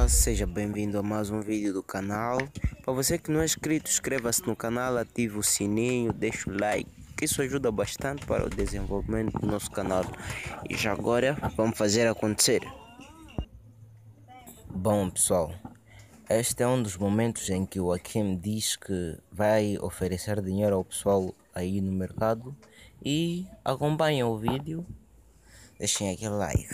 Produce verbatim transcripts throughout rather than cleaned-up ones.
Olá, seja bem-vindo a mais um vídeo do canal. Para você que não é inscrito, inscreva-se no canal, ative o sininho, deixe o like, que isso ajuda bastante para o desenvolvimento do nosso canal. E já agora, vamos fazer acontecer. Bom pessoal, este é um dos momentos em que o Hakim diz que vai oferecer dinheiro ao pessoal aí no mercado. E acompanhem o vídeo, deixem aquele like.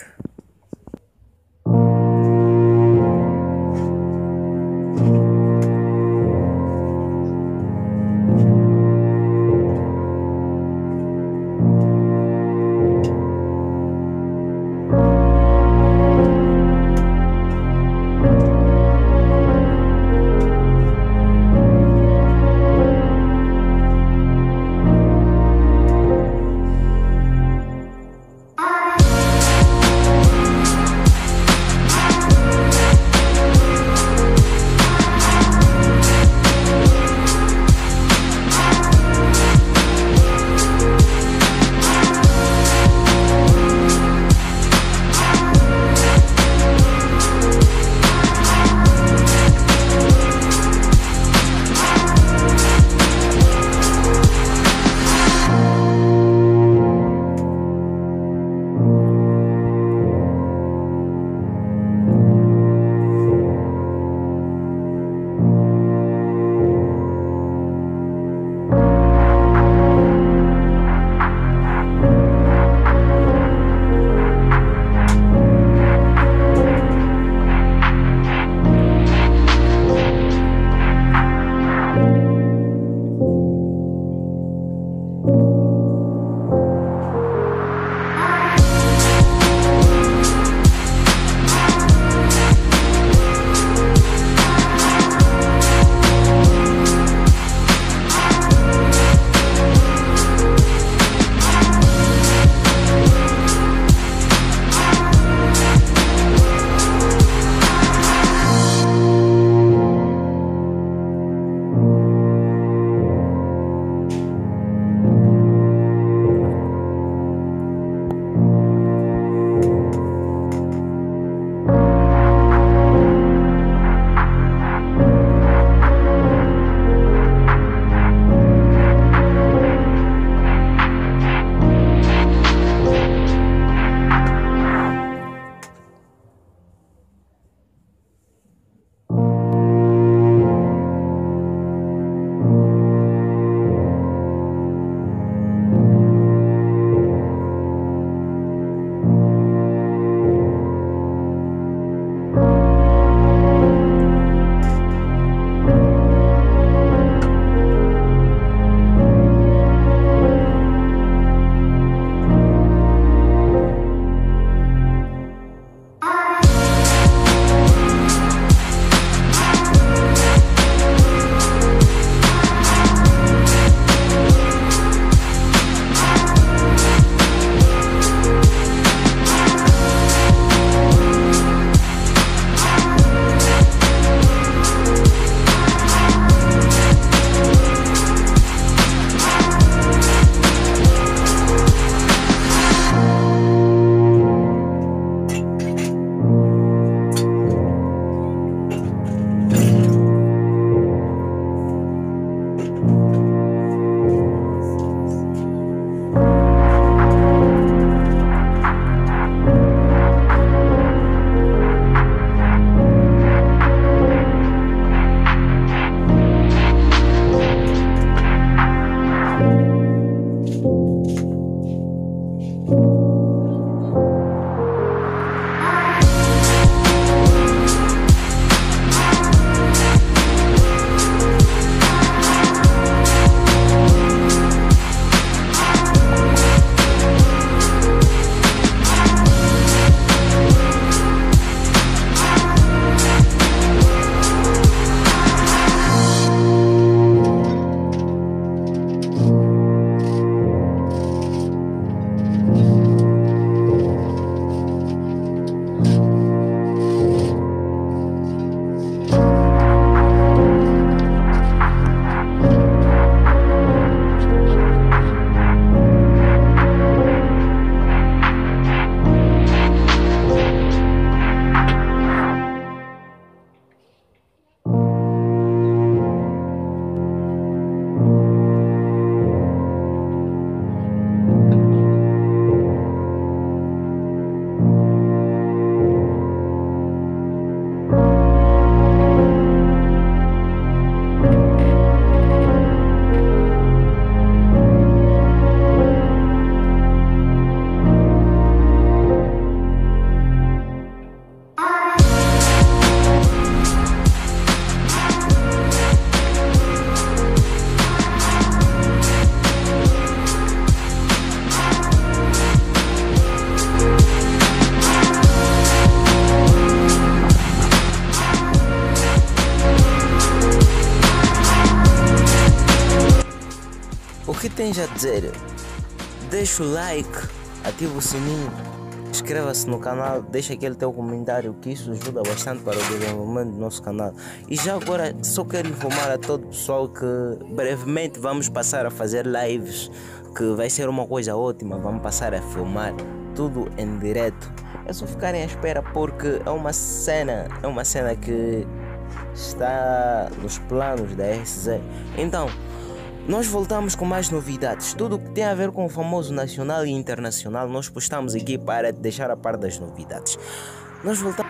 tens a dizer? Deixa o like, ativa o sininho, inscreva-se no canal, deixa aquele teu comentário, que isso ajuda bastante para o desenvolvimento do nosso canal. E já agora só quero informar a todo o pessoal que brevemente vamos passar a fazer lives, que vai ser uma coisa ótima. Vamos passar a filmar tudo em direto. É só ficarem à espera, porque é uma cena, é uma cena que está nos planos da R S Z. Então, nós voltamos com mais novidades. Tudo que tem a ver com o famoso nacional e internacional, nós postamos aqui para deixar a par das novidades. Nós voltamos